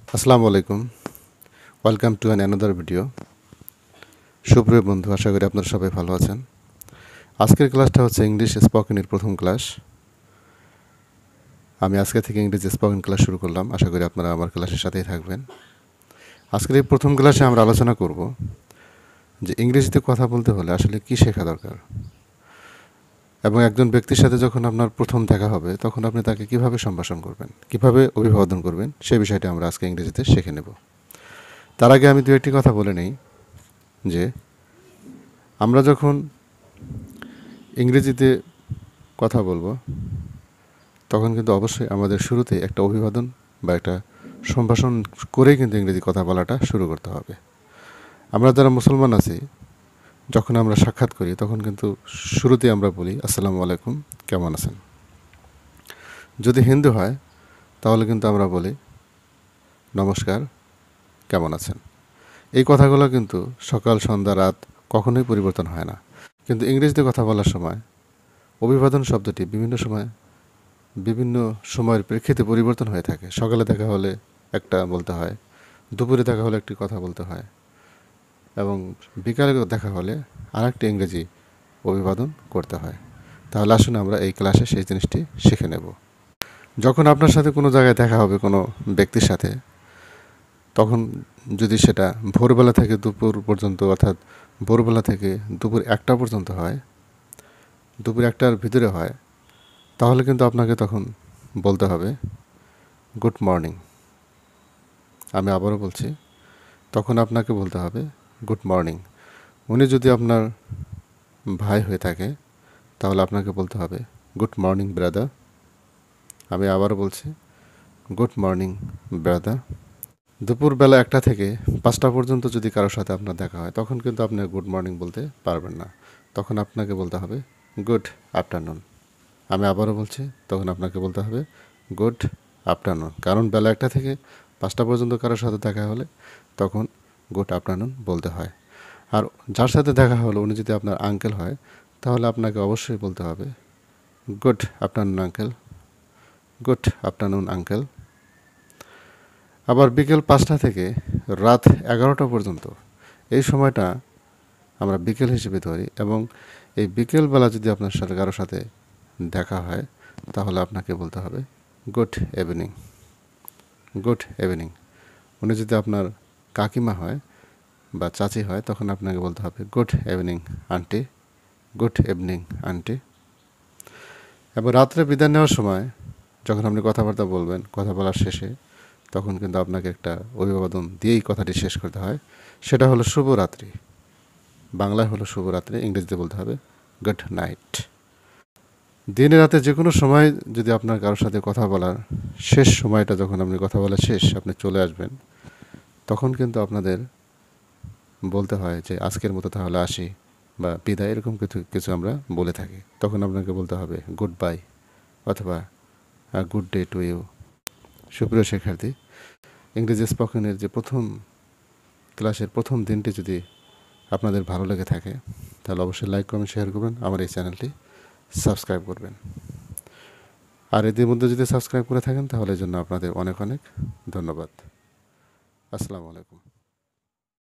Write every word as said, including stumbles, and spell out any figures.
Assalamualaikum. Welcome to an another video. সুপ্রিয় বন্ধু, আশা করি আপনারা সবাই ভালো আছেন। আজকের ক্লাসটা হচ্ছে ইংলিশ স্পোকেনের প্রথম ক্লাস। আমি আজকে থেকে ইংরেজি স্পোকেন ক্লাস শুরু করলাম। আশা করি আপনারা আমার ক্লাসের সাথেই থাকবেন। আজকের এই প্রথম ক্লাসে আমরা আলোচনা করব যে ইংরেজিতে কথা বলতে হলে আসলে কি শেখা দরকার, এবং একজন ব্যক্তির সাথে যখন আপনার প্রথম দেখা হবে তখন আপনি তাকে কিভাবে সম্ভাষণ করবেন, কিভাবে অভিবাদন করবেন, সেই বিষয়টা আমরা আজকে ইংরেজিতে শিখে নেব। তার আগে আমি দু একটি কথা বলে নেই যে আমরা যখন ইংরেজিতে কথা বলবো তখন কিন্তু অবশ্যই আমাদের শুরুতে একটা অভিবাদন বা একটা সম্ভাষণ করেই কিন্তু ইংরেজি কথা বলাটা শুরু করতে হবে। আমরা যারা মুসলমান আছি, যখন আমরা সাক্ষাৎ করি তখন কিন্তু শুরুতে আমরা বলি আসসালামুআলাইকুম, কেমন আছেন। যদি হিন্দু হয় তাহলে কিন্তু আমরা বলি নমস্কার, কেমন আছেন। এই কথাগুলো কিন্তু সকাল সন্ধ্যা রাত কখনোই পরিবর্তন হয় না। কিন্তু ইংরেজিতে কথা বলার সময় অভিবাদন শব্দটি বিভিন্ন সময় বিভিন্ন সময়ের প্রেক্ষিতে পরিবর্তন হয়ে থাকে। সকালে দেখা হলে একটা বলতে হয়, দুপুরে দেখা হলে একটি কথা বলতে হয়, এবং বিকালে দেখা হলে আরেকটি ইংরেজি অভিবাদন করতে হয়। তাহলে আসুন আমরা এই ক্লাসে সেই জিনিসটি শিখে নেব। যখন আপনার সাথে কোনো জায়গায় দেখা হবে কোনো ব্যক্তির সাথে, তখন যদি সেটা ভোরবেলা থেকে দুপুর পর্যন্ত, অর্থাৎ ভোরবেলা থেকে দুপুর একটা পর্যন্ত হয়, দুপুর একটার ভিতরে হয়, তাহলে কিন্তু আপনাকে তখন বলতে হবে গুড মর্নিং। আমি আবারও বলছি, তখন আপনাকে বলতে হবে গুড মর্নিং। উনি যদি আপনার ভাই হয়ে থাকে তাহলে আপনাকে বলতে হবে গুড মর্নিং ব্রাদার। আমি আবারও বলছি গুড মর্নিং ব্রাদার। দুপুরবেলা একটা থেকে পাঁচটা পর্যন্ত যদি কারোর সাথে আপনার দেখা হয় তখন কিন্তু আপনি গুড মর্নিং বলতে পারবেন না, তখন আপনাকে বলতে হবে গুড আফটারনুন। আমি আবারও বলছি, তখন আপনাকে বলতে হবে গুড আফটারনুন। কারণ বেলা একটা থেকে পাঁচটা পর্যন্ত কারোর সাথে দেখা হলে তখন গুড আফটারনুন বলতে হয়। আর যার সাথে দেখা হলো উনি যদি আপনার আঙ্কেল হয় তাহলে আপনাকে অবশ্যই বলতে হবে good afternoon uncle, good afternoon uncle. আবার বিকেল পাঁচটা থেকে রাত এগারোটা পর্যন্ত এই সময়টা আমরা বিকেল হিসেবে ধরি, এবং এই বিকেলবেলা যদি আপনার সাথে কারোর সাথে দেখা হয় তাহলে আপনাকে বলতে হবে গুড ইভিনিং, গুড ইভিনিং। উনি যদি আপনার কাকিমা হয় বা চাচি হয় তখন আপনাকে বলতে হবে good evening aunty, good evening aunty. এবং রাত্রে বিদায় নেওয়ার সময় যখন আপনি কথাবার্তা বলবেন, কথা বলার শেষে তখন কিন্তু আপনাকে একটা অভিবাদন দিয়েই কথাটি শেষ করতে হয়। সেটা হলো শুভরাত্রি। বাংলায় হলো শুভরাত্রি, ইংরেজিতে বলতে হবে গুড নাইট। দিনে রাতে যে কোনো সময় যদি আপনার কারোর সাথে কথা বলার শেষ সময়টা, যখন আপনি কথা বলা শেষ আপনি চলে আসবেন, তখন কিন্তু আপনাদের বলতে হয় যে আজকের মতো তাহলে আসি বা বিদায়, এরকম কিছু কিছু আমরা বলে থাকি। তখন আপনাকে বলতে হবে গুড বাই অথবা গুড ডে টু ইউ। সুপ্রিয় শিক্ষার্থী, ইংরেজি স্পোকেনের যে প্রথম ক্লাসের প্রথম দিনটি যদি আপনাদের ভালো লেগে থাকে তাহলে অবশ্যই লাইক কমেন্ট শেয়ার করবেন, আমার এই চ্যানেলটি সাবস্ক্রাইব করবেন। আর এদের মধ্যে যদি সাবস্ক্রাইব করে থাকেন তাহলে এর জন্য আপনাদের অনেক অনেক ধন্যবাদ। আসসালামু আলাইকুম।